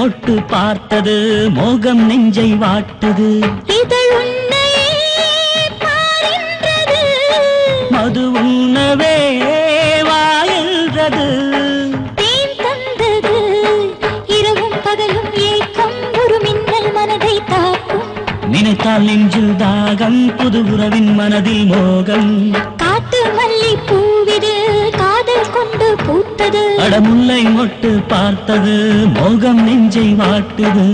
மொட்டு பார்த்தது மோகம் நெஞ்சை வாட்டுது. இதழ் உன்னை பாரின்றது, மது உண்ணவே வாயில்றது. தேன் தந்தது இரவும் பகலும் ஏக்கம், ஒரு மின்னல் மனதை தாக்கும். நினைத்தால் நெஞ்சில் தாகம், புது உறவின் மனதில் மோகம். காட்டு மல்லி பூவிது காதல் கொண்டு பூத்தது. அடமுல்லை மொட்டு பார்த்தது மோகம் நெஞ்சை வாட்டுது.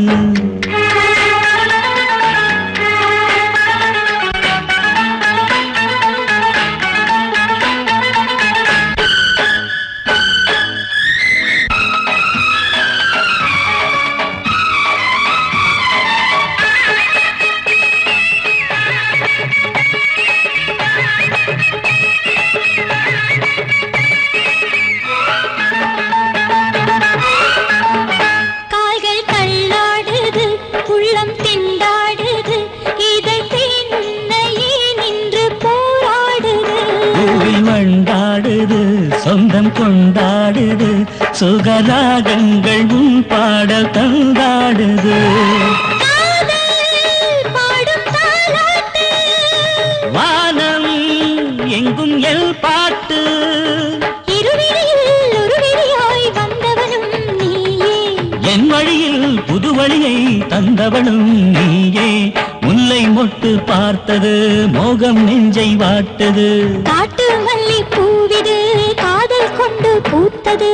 சொந்தம் கொண்டாடுது, சுகராகங்கள் உன் பாடல் தந்தாடுது. வானம் எங்கும் எல் பாட்டு, என் வழியில் புது வழியை தந்தவனும் நீயே. முல்லை மொட்டு பார்த்தது மோகம் நெஞ்சை வாட்டது. காட்டு மல்லி பூவிது காதல் கொண்டு பூத்தது.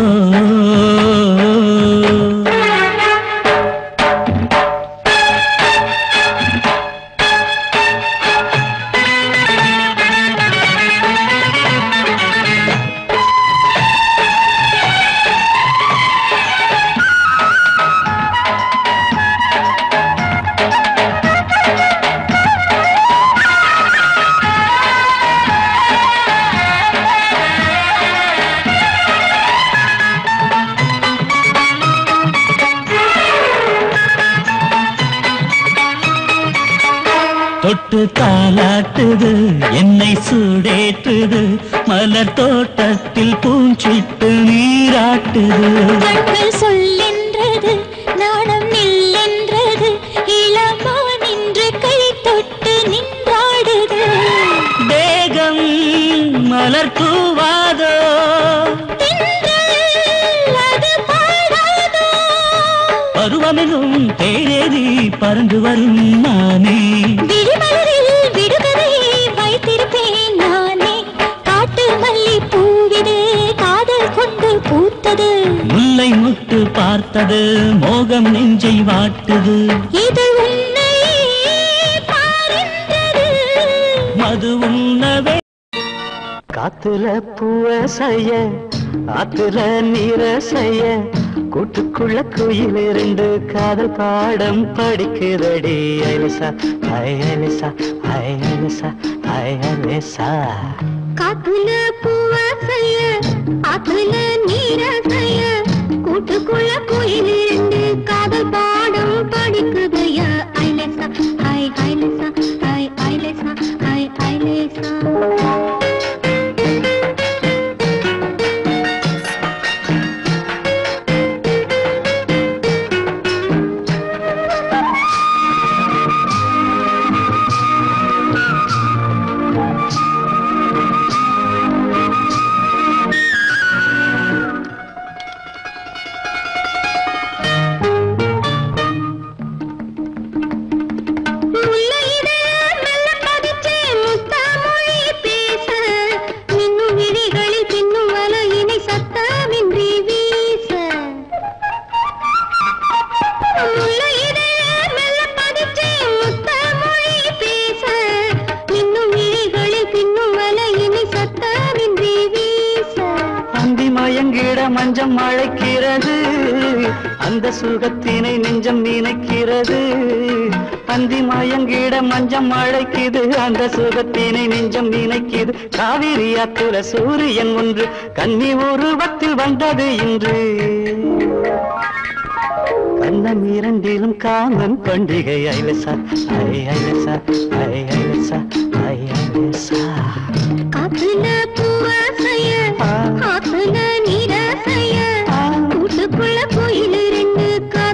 தொட்டு தாலாட்டுது என்னை சூடேற்றுது, மலர் தோட்டத்தில் பூஞ்சிட்டு நீராட்டுது. கண்கள் சொல்லென்றது நாணம் நில்லென்றது, இளமா நின்று கை தொட்டு நின்றாடுது. தேகம் மலர் தூவாதோ, பருவமெனும் தேரேறி பறந்து வரும் நானே. விழிமலரில் விடுகதை வைத்திருப்பேன் நானே. காட்டு மல்லி பூவிது காதல் கொண்டு பூத்தது. முல்லை முட்டு பார்த்தது மோகம் நெஞ்சை வாட்டுது. இது உன்னை பாரின்றது, மது உண்ணவே. காத்துல பூவ செய்ய ஆத்துல நீர செய்ய, கூட்டுக்குள்ள குயில் இரண்டு காதல் பாடம் படிக்குதடி. ஐலசா ஐ ஐலசா ஐ ஐலசா ஐ ஐலசா. காத்துல பூவ செய்ய ஆத்துல நீர செய்ய, கூட்டுக்குள்ள குயில் இரண்டு காதல் பாடம் படிக்குதையா. ஐலசா ஐ ஐலசா ஐ ஐலசா ஐ ஐலசா. மஞ்சம் அழைக்கிறது, அந்த சுகத்தினை நெஞ்சம் நினைக்கிறது. அந்தி மயங்கிட மஞ்சம் அழைக்குது, அந்த சுகத்தினை நெஞ்சம் நினைக்குது. காவிரி ஆத்துல சூரியன் ஒன்று கன்னி உருவத்தில் வந்தது இன்று. கண்ணம் இரண்டிலும் காமன் பண்டிகை. ஐலசா ஐ ஐலசா ஐ ஐலசா ஐ ஐலசா. காத்துல பூவாசைய ஆத்துல நீராசைய, கூட்டுக்குள்ள கோயில் ரெண்டு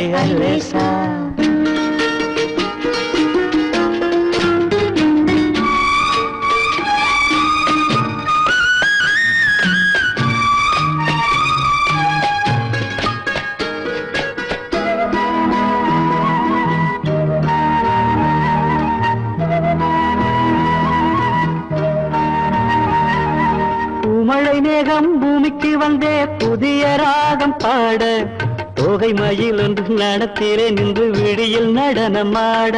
ஐலேசா மழை மேகம் பூமிக்கு வந்தே புதிய ராகம் பாட தோகை மயில் ஒன்று நடத்திலே நின்று விடியில் நடனமாட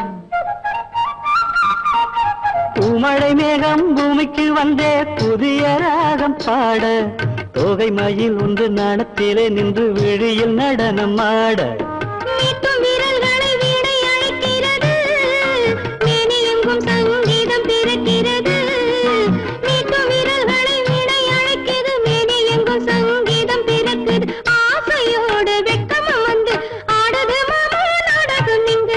பூமழை மேகம் பூமிக்கு வந்தே புதிய ராகம் பாட தோகை மயில் ஒன்று நடத்திலே நின்று விடியில் நடனமாட சங்கீதம் பிறக்கிறது சங்கீதம் பிறக்குது ஆசையோடு வெக்கமா வந்து ஆடுது மாமா நாடகம் இங்கு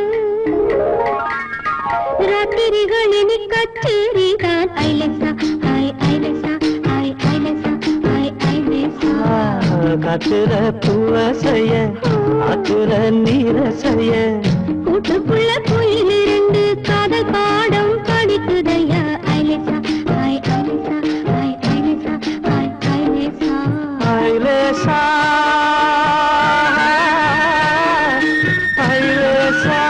ராத்திரிகளின் கச்சேரிதான் ஐலேசா ஹாய் ஐலேசா ஹாய் ஐலேசா ஹாய் ஐலேசா காத்துற பூவசைய ஆத்துற நீரசைய கூட்டுக்குள்ள குயில் இரண்டு காதல் பாடம் படிக்குதையா ஐலேசா ஹாய் ஐலேசா ஹாய் ஐலேசா ஹாய் ஐலேசா ஐலேசா ஐலேசா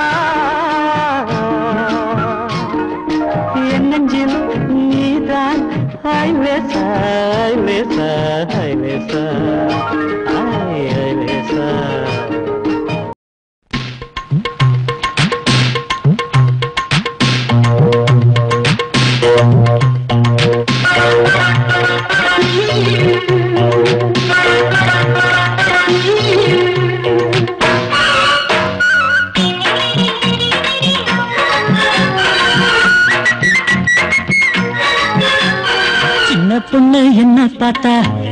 என் நெஞ்சில் நீதான் ஐலேசா ஐலேசா ஐலேசா ஐலேசா பொண்ணு என்ன பார்த்தா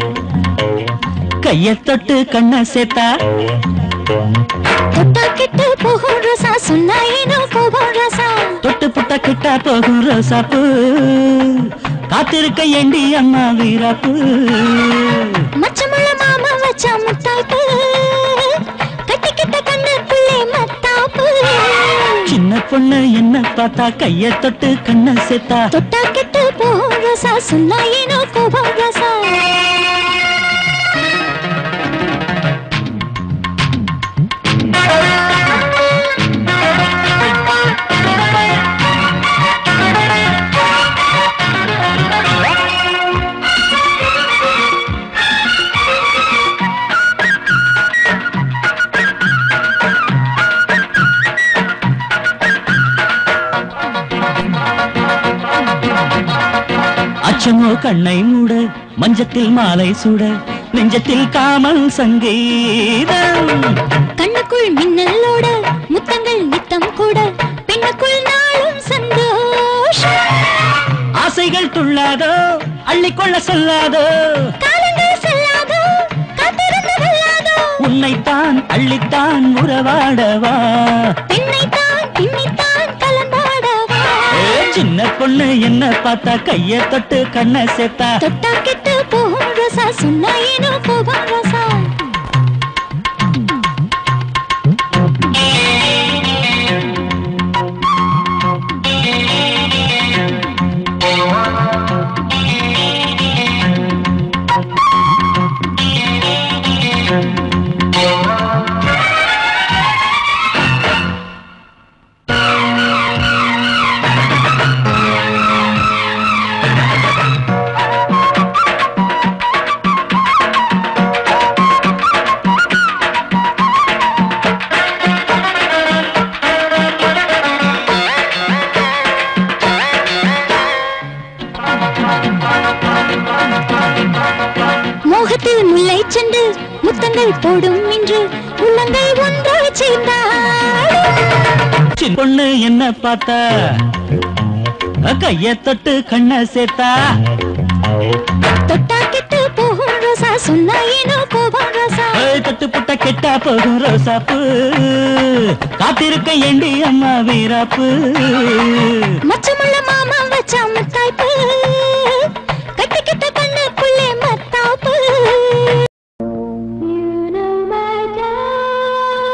கைய தொட்டு கண்ண சேர்த்தா தொட்டா கிட்ட போகும் ரோசா சொன்னா ஏனோ போகும் ரோசா தொட்டு புட்டா கிட்டா போகும் ரோசாப்பு காத்திருக்க ஏண்டி அம்மா வீராப்பு மச்சமுள்ள மாமா வச்சா முத்தாப்பு கட்டிக்கிட்ட கண்ணுக்குள்ளே மத்தாப்பு சின்ன பொண்ணு என்ன பார்த்தா கைய தொட்டு கண்ண சேர்த்தா தொட்டா கிட்ட போகும் ரோசா சொன்னா ஏனோ போகும் ரோசா அச்சமோ கண்ணை மூட மஞ்சத்தில் மாலை சூட நெஞ்சத்தில் காமல் சங்கீதம் கண்ணுக்குள் மின்னலோட முத்தங்கள் நித்தம் கூட பெண்ணுக்குள் நாளும் சந்தோஷம் ஆசைகள் துள்ளாதோ அள்ளிக்கொள்ள சொல்லாதோ காலங்கள் செல்லாதோ காத்திருந்து வெல்லாதோ உன்னைத்தான் அள்ளித்தான் உறவாடவா பெண்ணைத்தான் பின்னித்தான் கலந்தாடவா சின்ன பொண்ணு என்ன பார்த்தா கைய தொட்டு கண்ண சேர்த்தா தொட்டா கெட்டு போகும் ரோசா சொன்னா ஏனோ போகும் ரோசா மோகத்தில் முல்லை சென்று முத்தங்கள் போடும் இன்று உள்ளங்கள் ஒன்றாய் சேர்ந்தாடும் பொண்ணு என்ன பார்த்தா கைய தொட்டு கண்ண சேர்த்தா தொட்டா கெட்டு போகும் ரோசா சொன்னா ஏனோ போகும் ரோசா தொட்டு புட்ட கெட்டா போகும் ரோசாப்பு காத்திருக்க ஏண்டி அம்மா வீராப்பு மச்சமுள்ள மாமா வச்சா முத்தாய்ப்பு கட்டிக்கிட்ட கண்ணுக்குள்ளே மத்தாப்பு You know my darling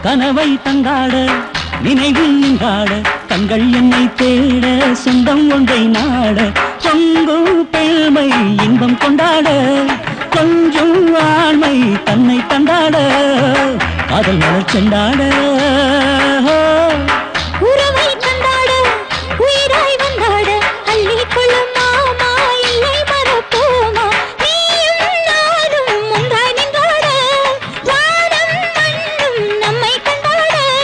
கனவை தந்தாட நினைவில் நின்றாட கண்கள் என்னை தேட சொந்தம் ஒன்றை நாட பொங்கும் பெருமை இன்பம் கொண்டாட கொஞ்சம் ஆண்மை தன்னை தந்தாட காதல் மலர் செண்டாட உறவை தந்தாட உயிராய் வந்தாட அள்ளி கொள்ளும் மாமா இல்லை மறப்போமா நீயும் நானும் ஒன்றாய் நின்றாட வானம் மண்ணும் நம்மை கண்டாட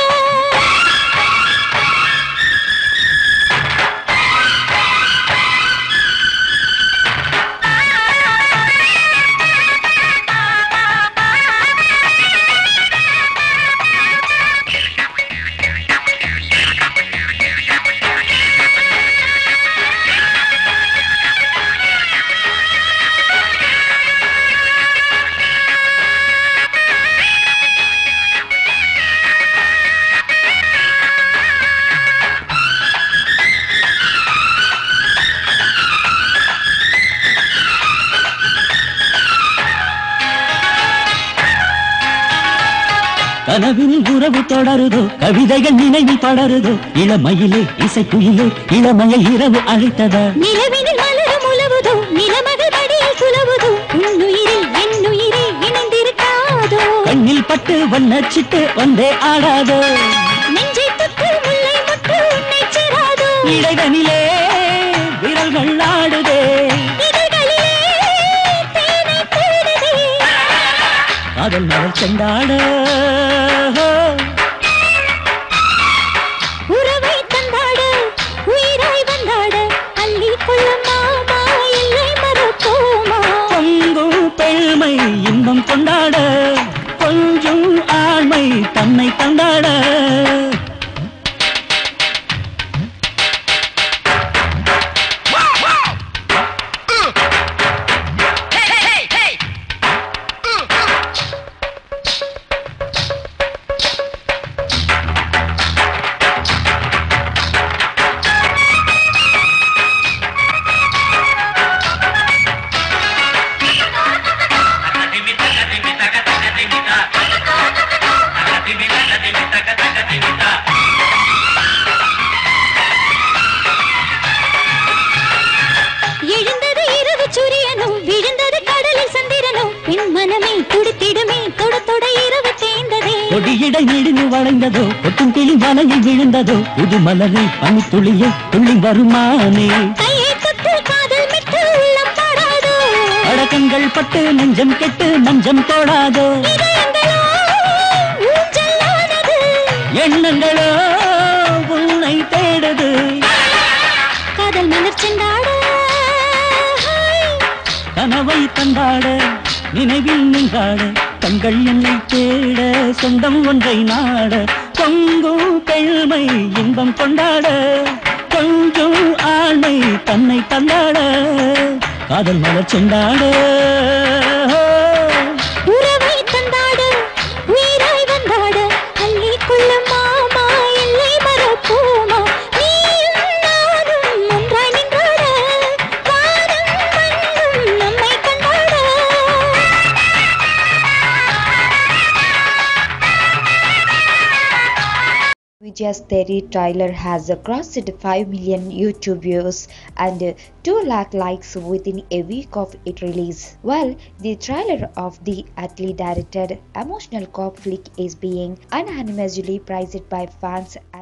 கனவில் உறவு தொடருதோ கவிதைகள் நினைவில் படருதோ இளமையிலே இசைக்குயிலே இளமையை இரவு அழைத்ததா நிலவினில் மலரும் உலவுதோ நிலமகள் மடியில் சுலவுதோ உன்னுயிரில் என்னுயிரே இணைந்திருக்காதோ கண்ணில் பட்டு வண்ணச்சிட்டு வந்தே ஆடாதோ நெஞ்சை தொட்டு முல்லை முட்டு உன்னை சேராதோ இடைதனிலே விரல்கள் ஆடுதே இதழ்களிலே தேனை தேடுதே காதல் மலர் செண்டாட உறவை தந்தாட உயிராய் வந்தாட அள்ளி கொள்ளும் மாமா இல்லை மறப்போமா பொங்கும் பெருமை இன்பம் கொண்டாட கொஞ்சம் ஆண்மை தன்னை தந்தாட எழுந்தது இரவு சூரியனும் விழுந்தது கடலில் சந்திரனும் பின் மனமே துடித்திடுமே தொட தொட இரவு தேய்ந்ததே கொடியிடை நெடுங்கு வளைந்ததோ ஒட்டும் கிளி வலையில் விழுந்ததோ புது மலரை பனித்துளியை துள்ளி வருமானே கையை தொட்டு காதல் மிட்டு உள்ளம் பாடாதோ அடக்கங்கள் பட்டு நெஞ்சம் கெட்டு மஞ்சம் தோடாதோ இதயங்களோ ஊஞ்சலானது எண்ணங்களோ உன்னை தேடுது காதல் மலர் செண்டாட கனவை தந்தாட நினைவில் நின்றாட கண்கள் என்னை தேட சொந்தம் ஒன்றை நாட பொங்கும் பெருமை இன்பம் கொண்டாட கொஞ்சம் ஆண்மை தன்னை தந்தாட காதல் மலர் செண்டாட உறவை தந்தாட உயிராய் வந்தாட அள்ளி கொள்ளும் மாமா இல்லை மறப்போமா நீயும் நானும் ஒன்றாய் நின்றாட வானம் மண்ணும் நம்மை கண்டாட Vijay's Theory trailer has crossed 5 million YouTube views and 2 lakh likes within a week of its release. Well, the trailer of the Atlee directed emotional cop flick is being unanimously praised by fans.